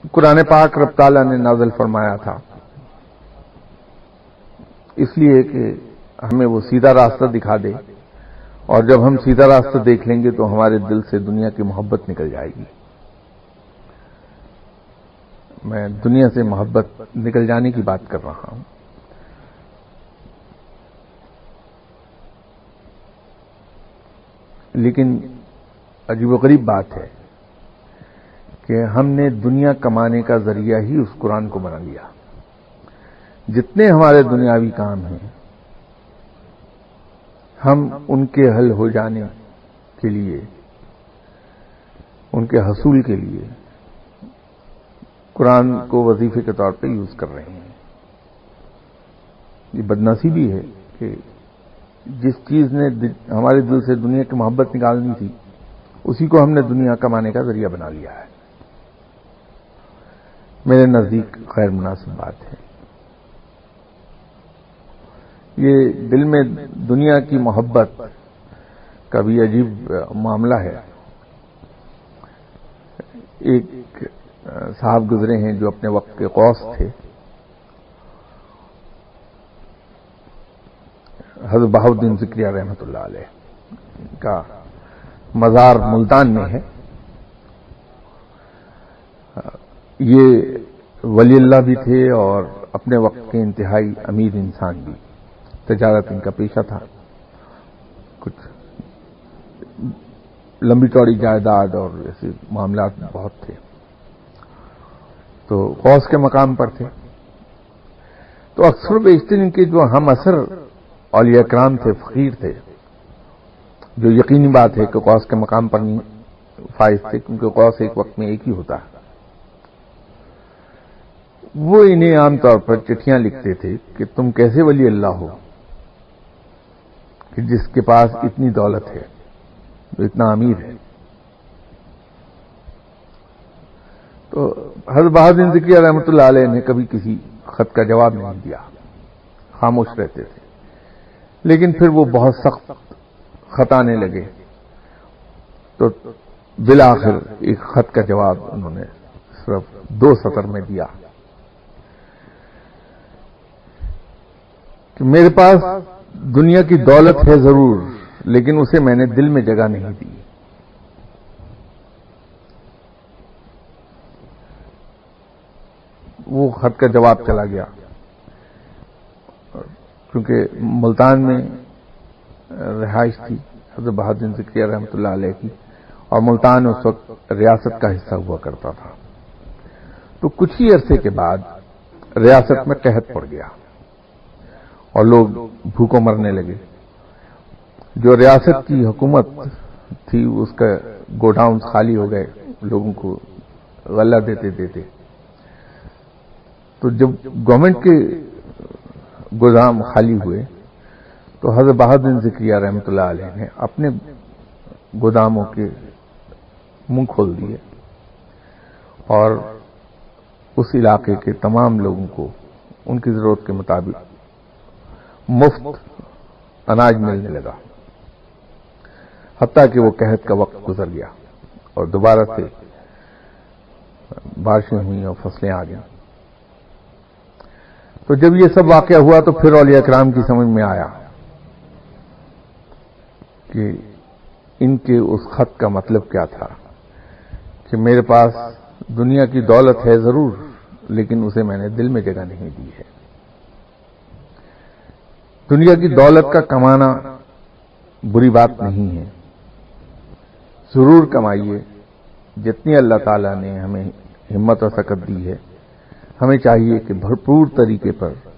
قرآن پاک رب تعالیٰ نے نازل فرمایا تھا اس لیے کہ ہمیں وہ سیدھا راستہ دکھا دے، اور جب ہم سیدھا راستہ دیکھ لیں گے تو ہمارے دل سے دنیا کی محبت نکل جائے گی۔ میں دنیا سے محبت نکل جانے کی بات کر رہا ہوں۔ لیکن عجیب و غریب بات ہے کہ ہم نے دنیا کمانے کا ذریعہ ہی اس قرآن کو بنا لیا۔ جتنے ہمارے دنیاوی کام ہیں ہم ان کے حل ہو جانے کے لیے، ان کے حصول کے لیے قرآن کو وظیفے کے طور پہ یوز کر رہے ہیں۔ یہ بدنصیبی ہے کہ جس چیز نے ہمارے دل سے دنیا کی محبت نکالنی تھی اسی کو ہم نے دنیا کمانے کا ذریعہ بنا لیا ہے۔ میرے نزدیک غیر مناسب بات ہے۔ یہ دل میں دنیا کی محبت کا بھی عجیب معاملہ ہے۔ ایک صاحب گزرے ہیں جو اپنے وقت کے غوث تھے، حضرت بہاؤالدین ذکریہ رحمۃ اللہ علیہ کا مزار ملتان میں ہے۔ یہ ولی اللہ بھی تھے اور اپنے وقت کے انتہائی امیر انسان بھی۔ تجارت ان کا پیشہ تھا، کچھ لمبی چوڑی جائیداد اور ایسے معاملات بہت تھے، تو غوث کے مقام پر تھے۔ تو اکثر بیشتر ان کے جو ہم اثر اولیاء کرام تھے، فقیر تھے، جو یقینی بات ہے کہ غوث کے مقام پر نہیں فائز تھے، کیونکہ غوث ایک وقت میں ایک ہی ہوتا ہے۔ وہ انہیں عام طور پر چٹھیاں لکھتے تھے کہ تم کیسے ولی اللہ ہو کہ جس کے پاس اتنی دولت ہے، جو اتنا امیر ہے۔ تو حضرت بہاؤالدین ذکریہ رحمۃ اللہ علیہ نے کبھی کسی خط کا جواب نہیں دیا، خاموش رہتے تھے۔ لیکن پھر وہ بہت سخت خط آنے لگے تو بالآخر ایک خط کا جواب انہوں نے صرف 2 سطر میں دیا کہ میرے پاس دنیا کی دولت ہے ضرور، لیکن اسے میں نے دل میں جگہ نہیں دی۔ وہ خط کا جواب چلا گیا، کیونکہ ملتان میں رہائش تھی حضرت بہاؤالدین ذکریہ رحمۃ اللہ علیہ کی، اور ملتان اس وقت ریاست کا حصہ ہوا کرتا تھا۔ تو کچھ ہی عرصے کے بعد ریاست میں قحط پڑ گیا اور لوگ بھوکوں مرنے لگے۔ جو ریاست کی حکومت تھی اس کا گوڈاؤن خالی ہو گئے، لوگوں کو غلہ دیتے دیتے۔ تو جب گورنمنٹ کے گودام خالی ہوئے تو حضرت بہاؤالدین ذکریہ رحمۃ اللہ علیہ نے اپنے گوداموں کے منہ کھول دیے اور اس علاقے کے تمام لوگوں کو ان کی ضرورت کے مطابق مفت اناج ملنے لگا، حتیٰ کہ وہ قحط کا وقت گزر گیا اور دوبارہ سے بارشیں ہوئیں اور فصلیں آ گئیں۔ تو جب یہ سب واقعہ ہوا تو پھر اولیاء کرام کی سمجھ میں آیا کہ ان کے اس خط کا مطلب کیا تھا کہ میرے پاس دنیا کی دولت ہے ضرور، لیکن اسے میں نے دل میں جگہ نہیں دی ہے۔ دنیا کی دولت کا کمانا بری بات نہیں ہے، ضرور کمائیے، جتنی اللہ تعالیٰ نے ہمیں ہمت اور طاقت دی ہے ہمیں چاہیے کہ بھرپور طریقے پر